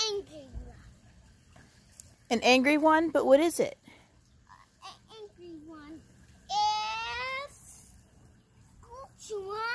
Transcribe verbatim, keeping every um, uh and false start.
angry one. An angry one? But what is it? An angry one is... Which one?